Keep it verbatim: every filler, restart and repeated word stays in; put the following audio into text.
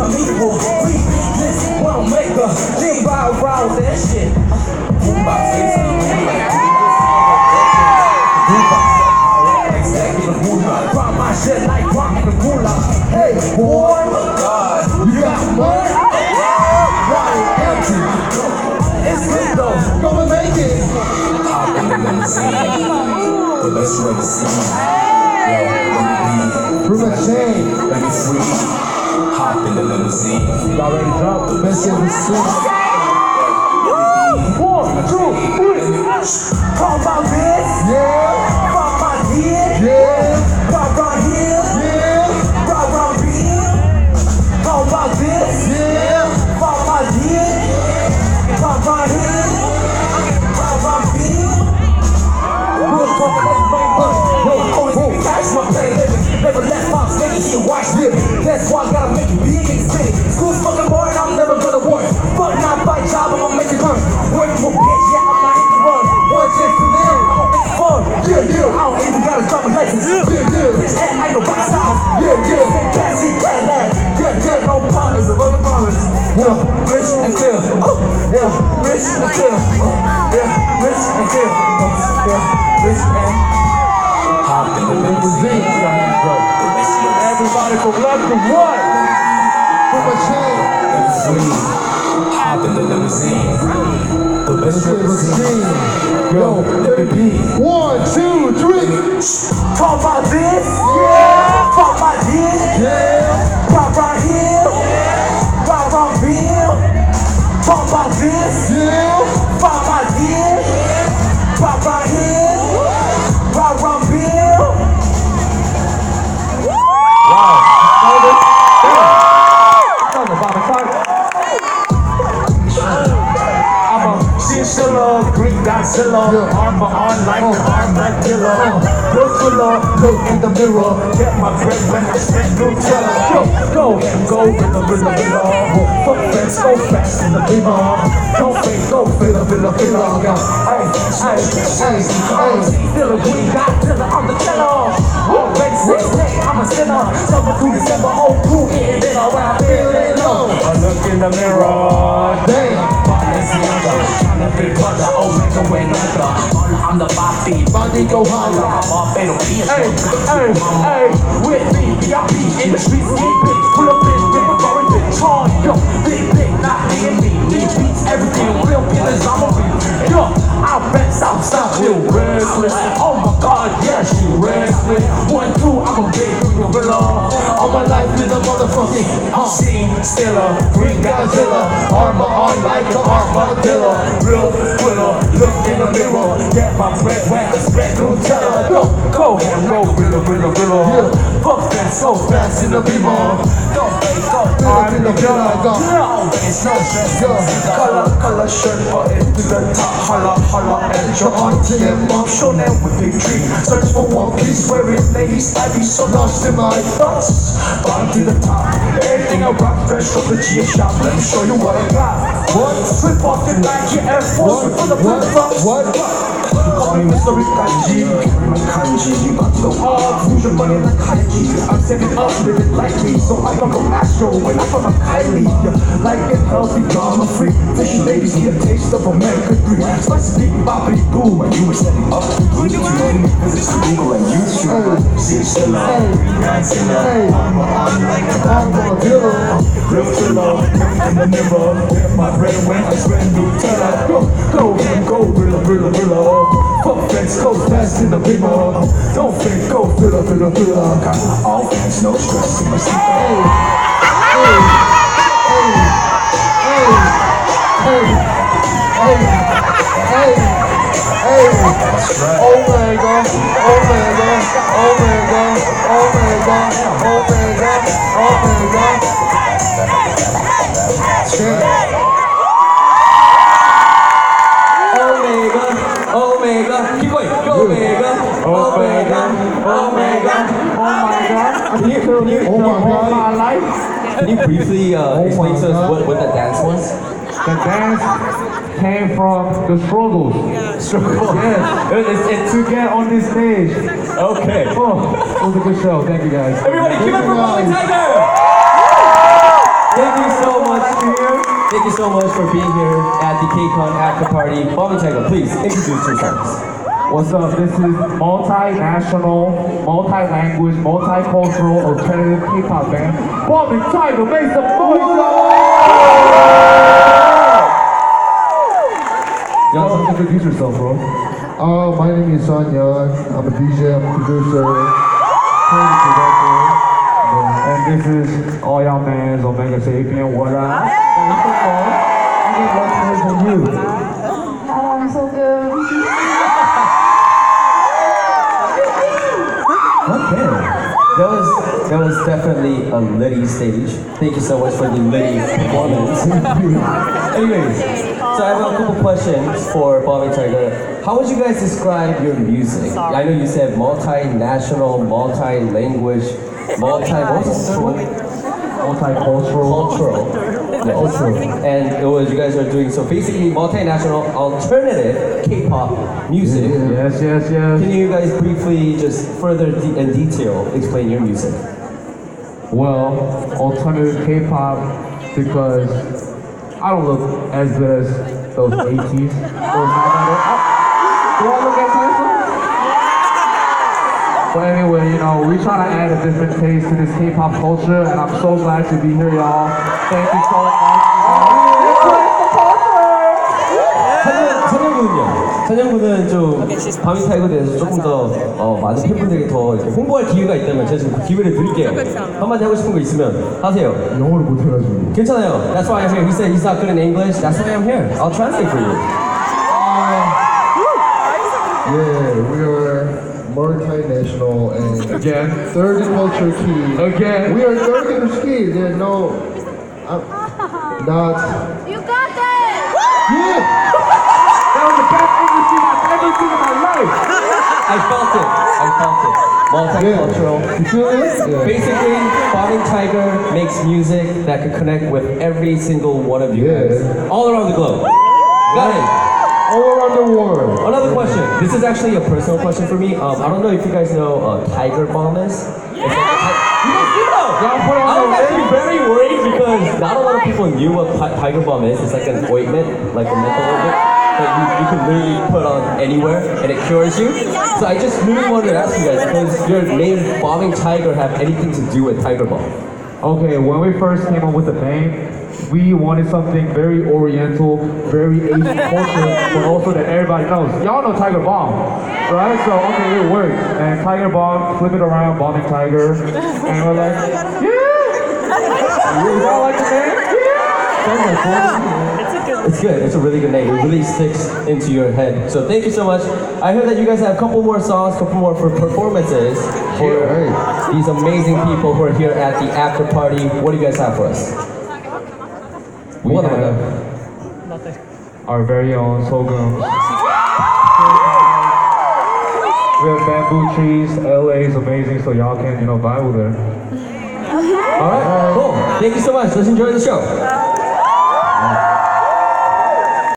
my people. We beat this one maker. Think about around that shit. Boombox is Drop my shit like rock the moolah. Hey boy, you got money? Why empty? It's good though. Gonna make it. Hop in the limousine. The best you ever seen. Yo, let me be. Prove a shame. Let me free. Hop in the limousine. You already dropped the best you ever seen. One, two, three. Talk about this. Yeah. Talk about this. Yeah. Talk about here. Yeah. Talk about here. Talk about this. Yeah. Talk about here. Talk about here. Talk about here. Real talk about my always catch my play living. Never let my steady shit watch living. That's why I gotta make it big and spinning. School's fucking boring, I'm never gonna work. Fuck not by job, I'm gonna make it learn. Work for bitch, yeah, I'm not hitting run. One chance to live, I'm gonna make it fun. Yeah, yeah, I don't even gotta drop a license. Yeah, yeah, bitch, and I know box out. Yeah, yeah, fancy, yeah, that. Yeah, yeah, no promise, of other promise. Yeah, rich and clear. Oh, yeah, rich and clear. Oh, yeah, rich and clear. Oh, yeah, rich and hop in the limousine. Everybody from left to right. From a chain. Free. Hop in the limousine. The best you ever seen. Yo, let me be. One, two, three. Talk about this. Yeah. Talk about this. Yeah. Talk about here. Talk about here. Talk about this. Yeah. Talk about this. Talk about here. Talk about here. Wow. Chinchilla, Greek Godzilla, yeah. Armor on like oh. Armadillo. Look below, look in the mirror. Get my bread when I spend Nutella. Go, go, go in the villa, villa. Fuck friends, go fast in the villa. Don't fake, go villa, villa, villa. Hey, hey, hey, hey. Still a Greek Godzilla on the cellar. Already six day, I'm a sinner. Summer through December, oh two, getting dinner when I'm feeling low. I look in the mirror, damn. Big brother, oh make a way nigga. I'm the Bobby, body go holla. I'm off, ain't no P S. Hey, hey, hey, with me, B I P in the streets, get big. Pull up in, river, foreign bitch, hard, yo. Big, big, not me and me. These beats, everything, real killers, I'm a beat. Yo, I'll bet South South, real restless. Oh my god, yeah, she restless. One, two, I'm a big gorilla. All my life is a motherfucking uh, scene stiller. Green Godzilla, armor on like an armadillo. Real thriller, look in the mirror. Get my bread wet, spread Nutella. Go, go, and go, rilla, rilla, rilla. Yeah. Fuck that, so fast in the beamer. Go, go, I'm in the villa. Always no stress. Color, color shirt, button to the top. Holla, holla, and your auntie and mom. Show them with big tree. Search for one piece, wearing ladies. I be so lost in my thoughts. Bottom to the top. Everything I rock, fresh from the G shop. Let me show you what I got. What? Slip off the Nike Air Force with the flip flops. What? Call me Mister Kanji. My kanji, you got no off. Use your money like Kaiji. I'm setting up, living like me. So I don't go Astro when I fuck a Kylie. Like it healthy, drama free. Fishy ladies need a taste of America three. Spicy deep, boppity boo. And you were setting up to do you cause it's illegal and you should. See a Silla, Godzilla. Armor on like a armadillo. Real thriller, in the mirror. Get my bread when I spend Nutella. Go, go, and go, rilla, rilla, rilla. Fuck friends, go fast in the beamer. Don't think, go rilla, rilla, rilla. Got all fans, no stress in my seat. Hey, hey, hey, hey, hey, hey, hey, hey. Omega, Omega, Omega, Omega, Omega, Omega. Shit. Omega, keep going, Omega, Omega, Omega, oh my god, can you, can you, oh my god, my life? Can you briefly uh, oh explain to us what, what the dance was? The dance came from the struggles. Struggles? Yes, it, it, to get on this stage. Okay. Oh, it was a good show, thank you guys. Everybody give it for Molly Tiger! Thank you so much. Thank you so much for being here at the KCON after party. Bombing Tiger, please introduce yourselves. What's up? This is multinational, multi-language, multicultural, alternative K-pop band. Bombing Tiger, make some noise! Y'all, introduce yourself, bro. Uh, my name is Son Young. I'm a D J, I'm a producer, creative director. And this is all y'all mans, Omega Sapien, what up? I get much more than you. I'm so good. Okay. That was that was definitely a litty stage. Thank you so much for the litty performance. Anyways, so I have a couple questions for Bombing Tiger. How would you guys describe your music? I know you said multinational, multi-language, multi what was the one? Multicultural. Cultural. Yes. And it was you guys are doing so basically multinational alternative K-pop music. Yes, yes, yes. Can you guys briefly just further de- in detail explain your music? Well, alternative K-pop because I don't look as good as those eighties. Those Do I look as handsome? But anyway, you know, we try to add a different taste to this K-pop culture, and I'm so glad to be here, y'all. Thank you so much. 찬영군요. 찬영군은 좀 바밍 타이거에 대해서 조금 더 어, 많은 팬분들에게 더 이렇게 홍보할 기회가 있다면 제가 지금 그 기회를 드릴게요. 한마디 하고 싶은 거 있으면 하세요. 영어를 못해가지고. 괜찮아요. That's why I'm here. He said he's not good in English. That's why I'm here. I'll translate for you. Yeah, we are multinational and Again. third culture key. Again. We are third culture key. There's no, I'm not. You got that! Yeah. That was the best English thing I've ever seen in my life. I felt it. I felt it. Multicultural. You feel it? Yeah. Basically, Bombing Tiger makes music that can connect with every single one of you guys. Yeah. All around the globe. Got it. All around the world. Another question. This is actually a personal question for me. Um, I don't know if you guys know uh, Tiger Balm is. It's like a ti- you guys do know. Y'all put on I was the actually very worried because not a lot of people knew what Ti- Tiger Balm is. It's like an ointment, like a menthol ointment that you, you can literally put on anywhere and it cures you. So I just really wanted to ask you guys, does your name Bombing Tiger have anything to do with Tiger Balm? Okay, when we first came up with the name, we wanted something very oriental, very Asian culture, but also that everybody knows. Y'all know Tiger Bomb, right? So, okay, it worked. And Tiger Bomb, flip it around, Bombing Tiger. And we're like, yeah! Y'all like the name? Yeah! It's good. It's a really good name. It really sticks into your head. So thank you so much. I heard that you guys have a couple more songs, a couple more for performances for Yeah. these amazing people who are here at the after party. What do you guys have for us? We What have our very own Sogum. We have Bamboo Trees. L A is amazing, so y'all can, you know, vibe with her. All right, cool. Thank you so much. Let's enjoy the show.